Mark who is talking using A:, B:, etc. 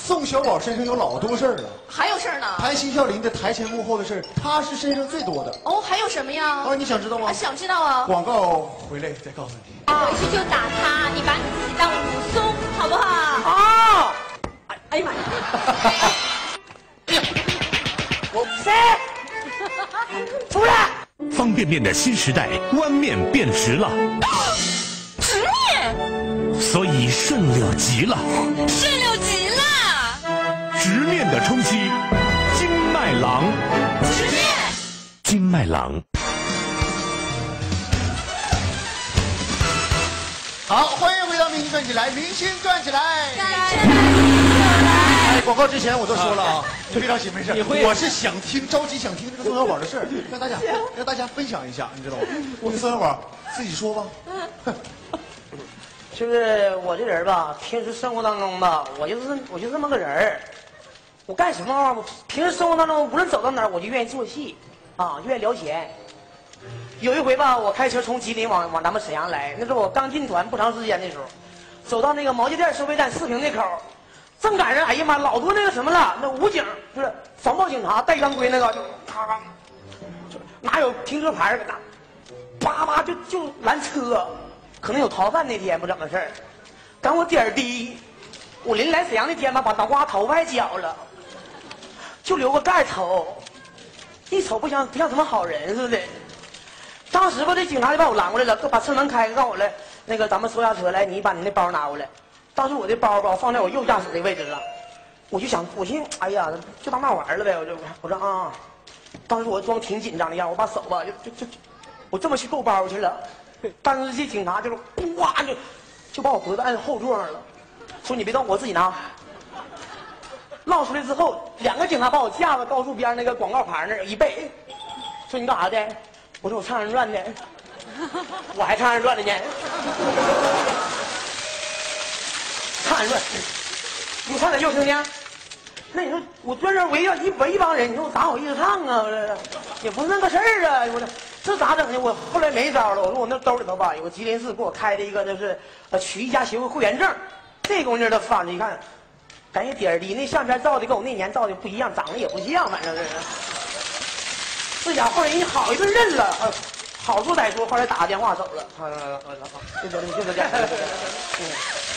A: 宋小宝身上有老多事儿了，
B: 还有事儿呢？
A: 谈新笑林的台前幕后的事儿，他是身上最多的。
B: 哦，还有什么呀？
A: 啊，你想知道吗？
B: 想知道啊。
A: 广告回来再告诉你。
C: 回去就打他，你把你自己当武松，好不好？
D: 啊！哎呀妈呀！我谁？出来！
E: 方便面的新时代，弯面变直了，
C: 直面，
E: 所以顺溜极了。
C: 顺溜极了。
E: 直面的冲击，金麦郎。
C: 直面，
E: 金麦郎。
A: 好，欢迎回到《明星转起来》，明星转起来。哎，广告之前我都说了啊，别着急，没事。我是想听，着急想听这个宋小宝的事儿，让大家分享一下，你知道吗？宋小宝自己说吧。
D: 就是我这人吧，平时生活当中吧，我就这么个人儿。我干什么啊？我平时生活当中，无论走到哪儿，我就愿意做戏，啊，愿意聊钱。有一回吧，我开车从吉林往咱们沈阳来，那是我刚进团不长时间的时候，走到那个毛家店收费站4平那口，正赶上，哎呀妈，老多那个什么了，那武警就是防暴警察带钢盔那个，就咔咔，就哪有停车牌搁那，叭叭就拦车，可能有逃犯那天不怎么事儿，赶我点儿低，我临来沈阳那天吧，把脑瓜头发还绞了，就留个盖头，一瞅不像什么好人似的。当时吧，这警察就把我拦过来了，把车门开开，告我来，那个咱们收下车来，你把你那包拿过来。当时我这包吧放在我右驾驶这个位置上，我寻，哎呀，就当那玩了呗，我说啊，当时我装挺紧张的样，我把手吧我这么去够包去了，当时这警察就是呱就把我脖子按后座上了，说你别动，我自己拿。唠出来之后，2个警察把我架到高速边那个广告牌那儿一背，说你干啥的？我说我唱二人转的，我还唱二人转的呢。唱二人转，你唱点给我听听。那你说我专人围一帮人，你说我咋好意思唱啊？也不是那个事儿啊！我这咋整呢？我后来没招了。我说我那兜里头吧有个吉林市给我开的一个就是曲艺家协会会员证，这功夫的翻着一看，感觉点儿低，那相片照的跟我那年照的不一样，长得也不像，反正是。这家伙后来人家好一顿认了，好说歹说，后来打个电话走了。好，就这样。